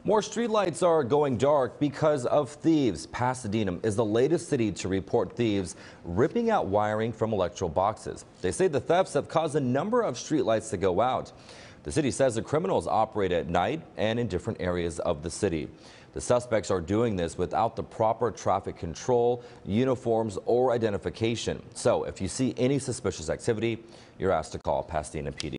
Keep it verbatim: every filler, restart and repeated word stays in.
More streetlights are going dark because of thieves. Pasadena is the latest city to report thieves ripping out wiring from electrical boxes. They say the thefts have caused a number of streetlights to go out. The city says the criminals operate at night and in different areas of the city. The suspects are doing this without the proper traffic control, uniforms, or identification. So if you see any suspicious activity, you're asked to call Pasadena P D.